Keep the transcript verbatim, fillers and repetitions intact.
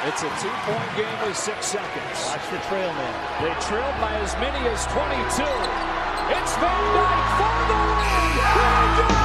It's a two-point game with six seconds. Watch the trail man. They trailed by as many as twenty-two. It's Van Dyke for the win.